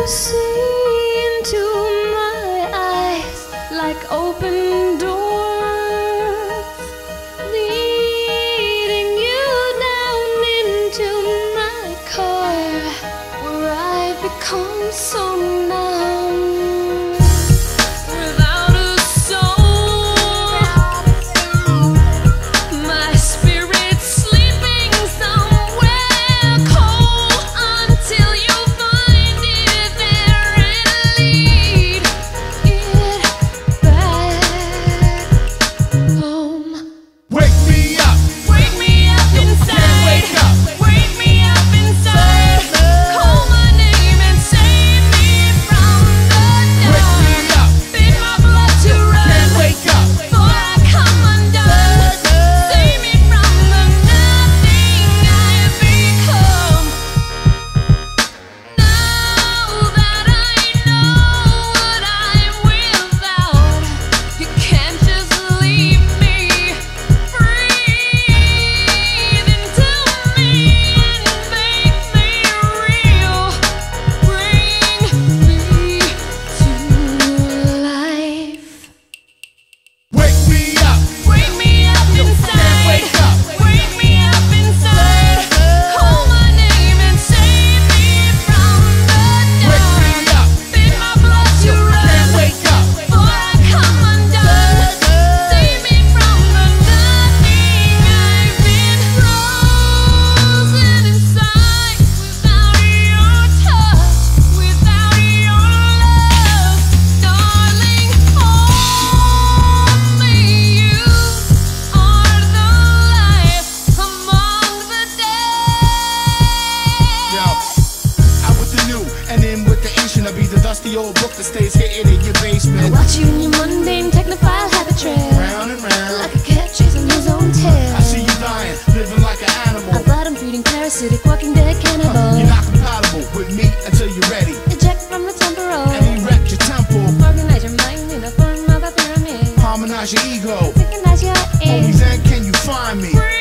see into my eyes like open doors, leading you down into my core, where I become so numb. Without a soul, my spirit's sleeping somewhere cold until you find it there and lead it back home. Wake me up! Wake me up inside. Wake up! Wake me up inside. Call my name and save me from the dark. Wake me up! Feed my blood to run Wake up! before I come undone. Save me from the nothing I've become. Now that I know what I'm without, you can't just leave me. Breathe into me and make me real. Bring me to life. Wake me up! Wake me up inside. Wake up! Wake me up inside. Call my name and save me from the Wake me dark. up! Feed my blood to run Wake up! before I come undone. Save me from the nothing I've been frozen inside. Without your touch, without your love, darling, only you are the life among the dead. Yo, out with the new and in with the ancient. I'll be the dusty old book that stays hidden in your I basement. watch you in your mundane technophile habit trail, Round and round. like a cat chasing his own tail. I see you dying, living like an animal. I bottom feeding parasitic walking dead cannibal. You're not compatible with me until you're ready. Eject from the temporal. And erect your temple. Organize your mind in a form of a pyramid. Harmonize your ego. Synchronize your Only ears. then can you find me.